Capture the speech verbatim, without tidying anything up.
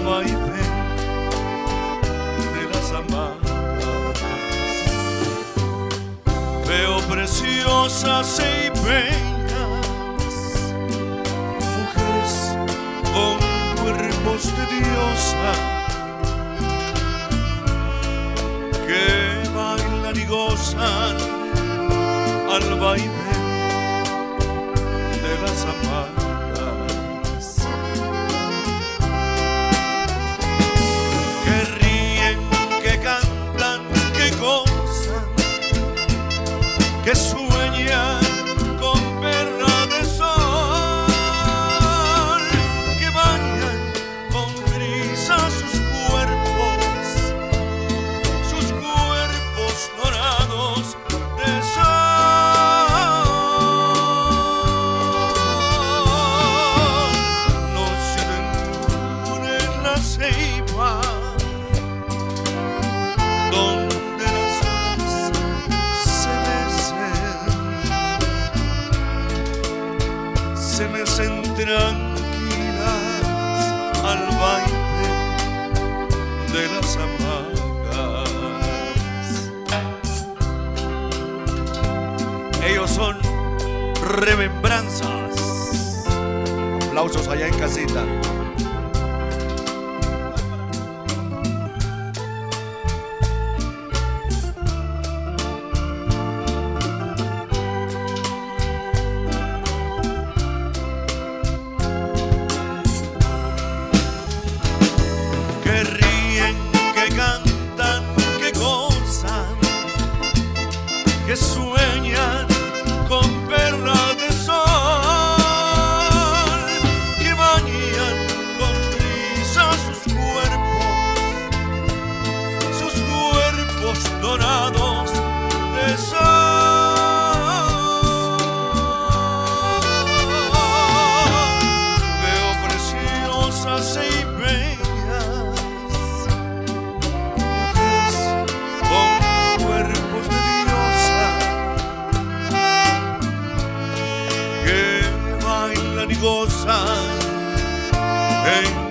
vaivén de las hamacas. Veo preciosas y bellas mujeres con cuerpos de diosa que bailan y gozan al vaivén de las hamacas, que ríen, que cantan, que gozan, que sueñan con perla de sol, que bañan con brisa sus cuerpos, sus cuerpos dorados de sol. Noche de luna en la ceiba, donde las olas se mecen, se mecen tranquilas al baile de las hamacas. Ellos son remembranzas. Aplausos allá en casita. Que ríen, que cantan, que gozan, que sueñan con perla de sol, que bañan con brisa sus cuerpos, sus cuerpos dorados de sol. Veo preciosas y bellas mujeres con cuerpos de diosa que bailan y gozan en